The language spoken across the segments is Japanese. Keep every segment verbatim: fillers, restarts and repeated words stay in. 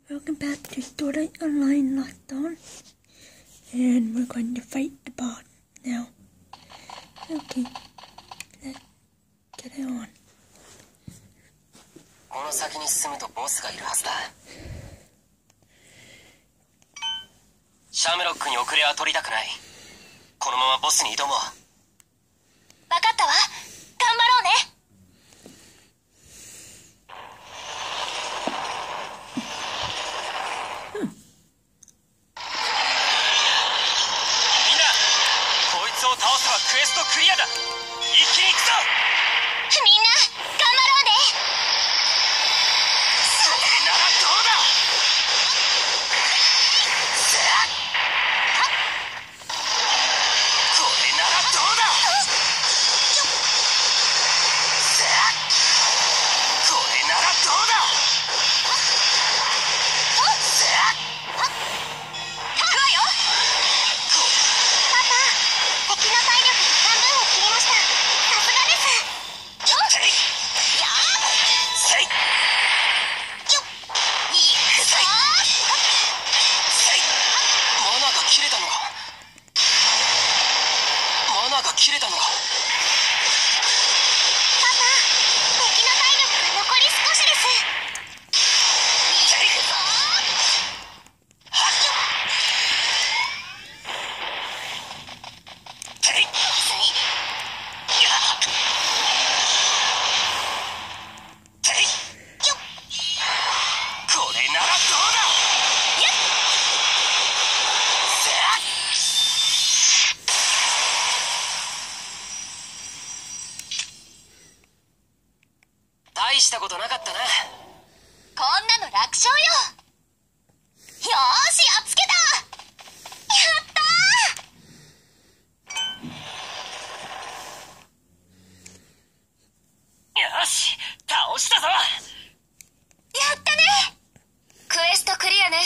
Welcome back to Sword Art Online Lockdown, and we're going to fight the boss now. Okay, let's get it on. この先に進むとボスがいるはずだ。シャムロックに遅れは取りたくない。このままボスに挑もう。 分かったわ。頑張ろうね。 倒せばクエストクリアだ。一気に行くぞ。 みんな頑張ろうね。 それならどうだ。これならどうだ。これならどうだ。切れたのか。 パパ、敵の体力が残り少しです。 これならどうだ。大したことなかったな。 こんなの楽勝よ。よーし、やっつけた。やったー。よし、倒したぞ。 やったね。クエストクリアね。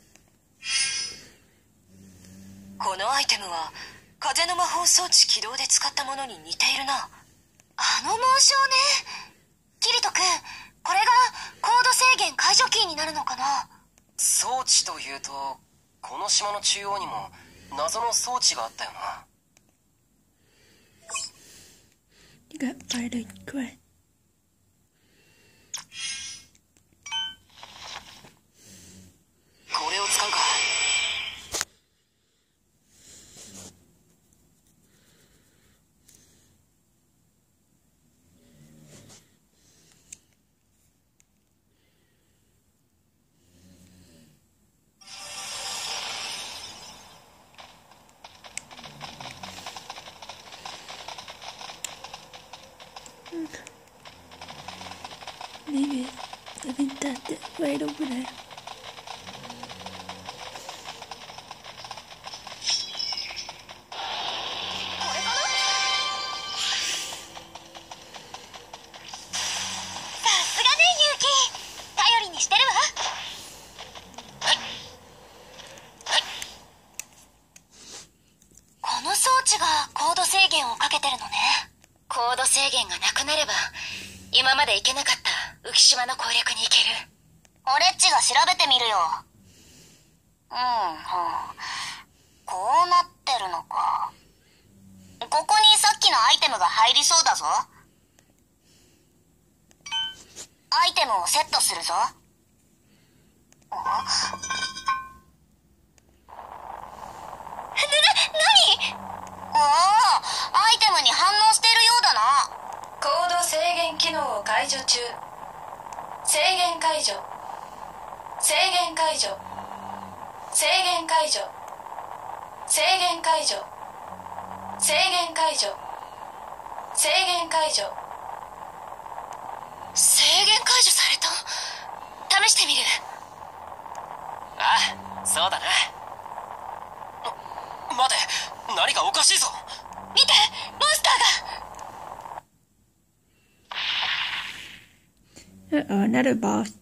このアイテムは風の魔法装置起動で使ったものに似ているな。あの紋章ね。キリト君、これがコード制限解除キーになるのかな。 装置というと、この島の中央にも謎の装置があったよな。 You got fired quest. これを使うか。 Maybe I think that's it right over there. コード制限をかけてるのね。コード制限がなくなれば今まで行けなかった浮島の攻略に行ける。オレッチが調べてみるよ。うん、うん、こうなってるのか。ここにさっきのアイテムが入りそうだぞ。アイテムをセットするぞ。あな、なに？おお、アイテムに反応しているようだな。 コード制限機能を解除中。制限解除。制限解除。制限解除。制限解除。制限解除。制限解除。 制限解除された？試してみる。 ああ、そうだな。待て、何かおかしいぞ。 見て、モンスターが。 Uh-oh, another boss.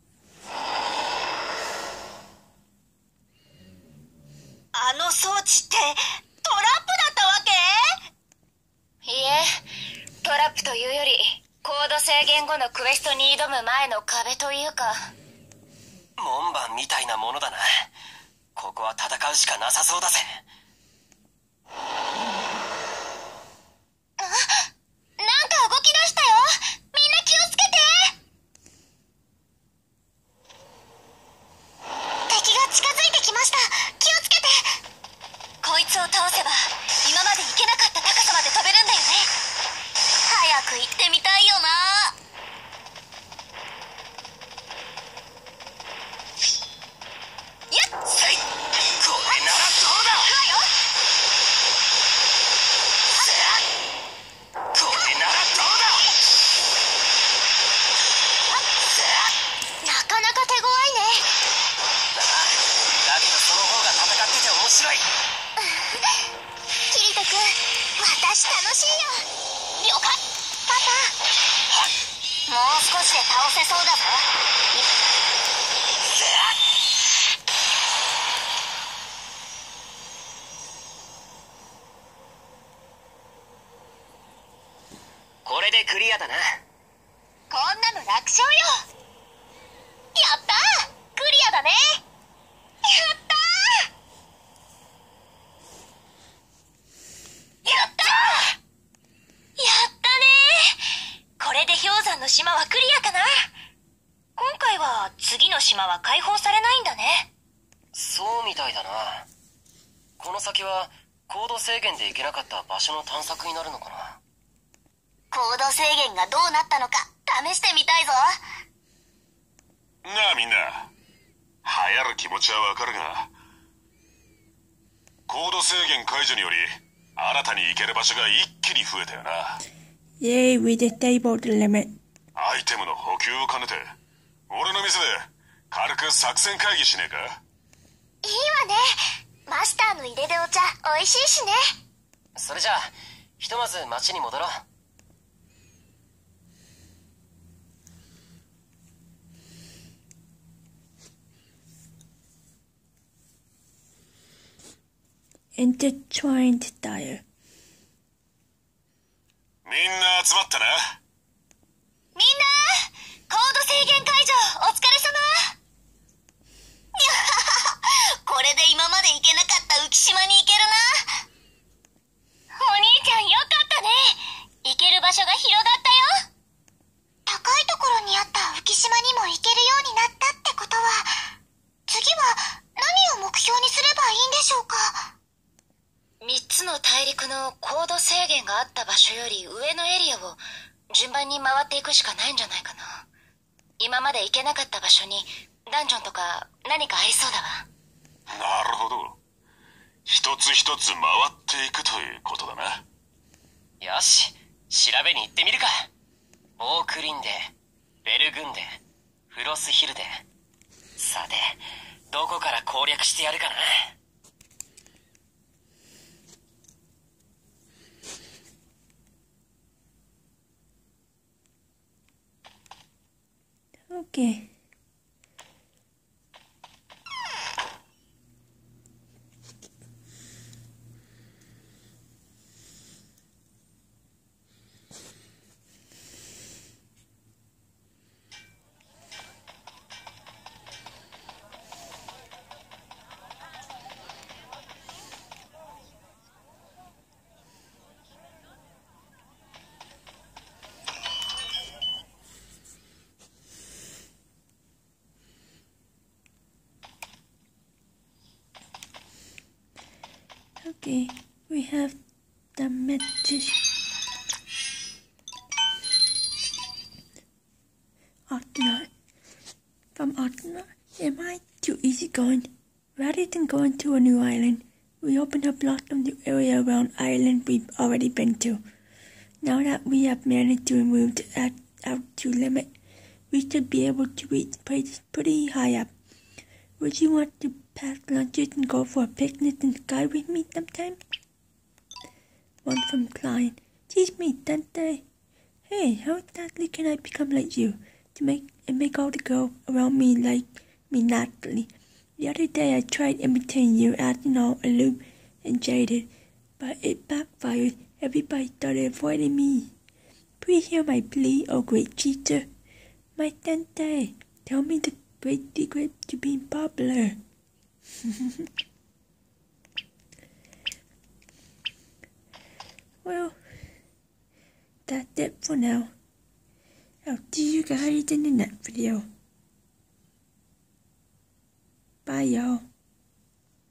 あの装置ってトラップだったわけ？いいえ、トラップというよりコード制限後のクエストに挑む前の壁というか。 門番みたいなものだな。ここは戦うしかなさそうだぜ。 あ、なんか動き出したよ。みんな気をつけて。敵が近づいてきました。気をつけて。こいつを倒せば今まで行けなかった高さまで飛べるんだよね。早く行ってみたいよな。やっせい。 これならどうだ。 来るよ。 これならどうだ。 なかなか手強いね。 だだけどその方が戦ってて面白い。 キリト君、私楽しいよ。了解。パパ、もう少しで倒せそうだぞ。 これでクリアだな。 こんなの楽勝よ。やったー、クリアだね。やったーやったーやったねー。これで氷山の島はクリアかな。今回は次の島は解放されないんだね。 そうみたいだな。この先は高度制限で行けなかった場所の探索になるのかな。 高度制限がどうなったのか試してみたいぞ。 なあみんな、流行る気持ちはわかるが、高度制限解除により新たに行ける場所が一気に増えたよな。 Yay, we disabled the limit. アイテムの補給を兼ねて俺の店で軽く作戦会議しねえか。 いいわね。マスターの入れるお茶美味しいしね。 それじゃあひとまず町に戻ろう。 Intertwined style. みんな集まったな。 みんな、高度制限解除お疲れ様。いやはは、これで今まで行けなかった浮島に行けるな。お兄ちゃんよかったね。行ける場所が広がったよ。高いところにあった浮島にも行けるようになったってことは、次は何を目標にすればいいんでしょうか。みっつの大陸の高度制限があった場所より上のエリアを順番に回っていくしかないんじゃないかな。今まで行けなかった場所にダンジョンとか何かありそうだわ。 なるほど、一つ一つ回っていくということだな。 よし、調べに行ってみるか。オークリンデ、ベルグンデ、フロスヒルデ。さてどこから攻略してやるかな。 Okay. Okay, we have the message. Artner. From Artner. Am I too easygoing? Rather than going to a new island, we opened up lots of the area around island we've already been to. Now that we have managed to remove the altitude limit, we should be able to reach places pretty high up. Would you want to pack lunches and go for a picnic in the sky with me sometime? One from Klein. Teach me, Dante. Hey, how exactly can I become like you to make and make all the girls around me like me naturally? The other day I tried imitating you, acting all aloof and jaded, but it backfired. Everybody started avoiding me. Please hear my plea, oh great teacher. My Dante, tell me the pretty quick to being popular. Well, that's it for now. I'll see you guys in the next video. Bye, y'all.